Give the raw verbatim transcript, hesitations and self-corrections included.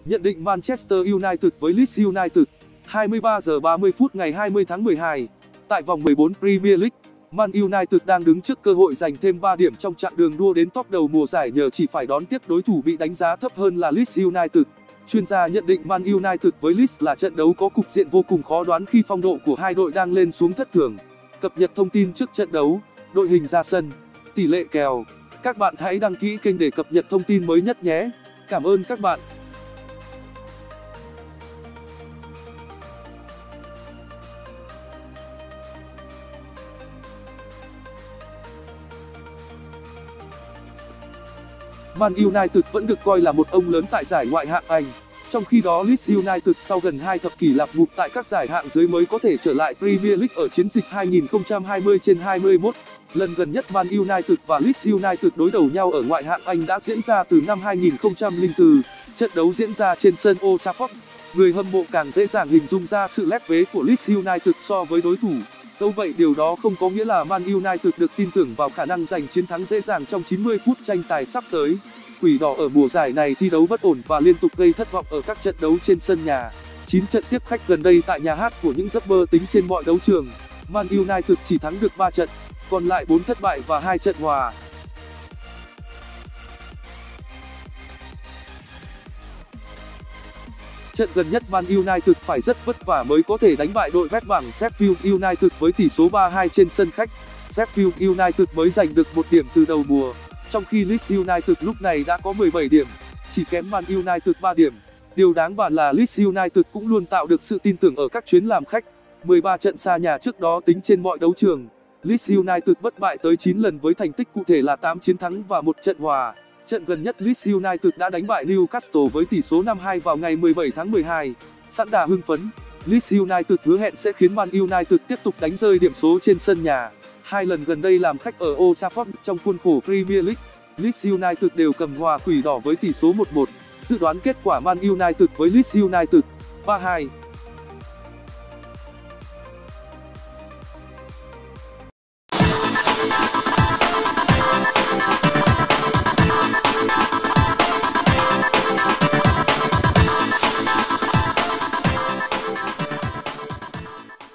Nhận định Manchester United với Leeds United. hai mươi ba giờ ba mươi phút ngày hai mươi tháng mười hai. Tại vòng mười bốn Premier League, Man United đang đứng trước cơ hội giành thêm ba điểm trong chặng đường đua đến top đầu mùa giải nhờ chỉ phải đón tiếp đối thủ bị đánh giá thấp hơn là Leeds United. Chuyên gia nhận định Man United với Leeds là trận đấu có cục diện vô cùng khó đoán khi phong độ của hai đội đang lên xuống thất thường. Cập nhật thông tin trước trận đấu, đội hình ra sân, tỷ lệ kèo. Các bạn hãy đăng ký kênh để cập nhật thông tin mới nhất nhé. Cảm ơn các bạn. Man United vẫn được coi là một ông lớn tại giải Ngoại hạng Anh. Trong khi đó Leeds United sau gần hai thập kỷ lạp ngục tại các giải hạng dưới mới có thể trở lại Premier League ở chiến dịch hai nghìn không trăm hai mươi trên hai mươi mốt. Lần gần nhất Man United và Leeds United đối đầu nhau ở Ngoại hạng Anh đã diễn ra từ năm hai nghìn không trăm lẻ bốn. Trận đấu diễn ra trên sân Old Trafford. Người hâm mộ càng dễ dàng hình dung ra sự lép vế của Leeds United so với đối thủ. Dẫu vậy điều đó không có nghĩa là Man United được tin tưởng vào khả năng giành chiến thắng dễ dàng trong chín mươi phút tranh tài sắp tới. Quỷ đỏ ở mùa giải này thi đấu bất ổn và liên tục gây thất vọng ở các trận đấu trên sân nhà. chín trận tiếp khách gần đây tại nhà hát của những giấc mơ tính trên mọi đấu trường, Man United chỉ thắng được ba trận, còn lại bốn thất bại và hai trận hòa. Trận gần nhất Man United phải rất vất vả mới có thể đánh bại đội vét bảng Sheffield United với tỷ số ba hai trên sân khách. Sheffield United mới giành được một điểm từ đầu mùa, trong khi Leeds United lúc này đã có mười bảy điểm, chỉ kém Man United ba điểm. Điều đáng bàn là Leeds United cũng luôn tạo được sự tin tưởng ở các chuyến làm khách. mười ba trận xa nhà trước đó tính trên mọi đấu trường, Leeds United bất bại tới chín lần với thành tích cụ thể là tám chiến thắng và một trận hòa. Trận gần nhất Leeds United đã đánh bại Newcastle với tỷ số năm hai vào ngày mười bảy tháng mười hai. Sẵn đà hưng phấn, Leeds United hứa hẹn sẽ khiến Man United tiếp tục đánh rơi điểm số trên sân nhà. Hai lần gần đây làm khách ở Old Trafford trong khuôn khổ Premier League, Leeds United đều cầm hòa quỷ đỏ với tỷ số một một. Dự đoán kết quả Man United với Leeds United ba hai.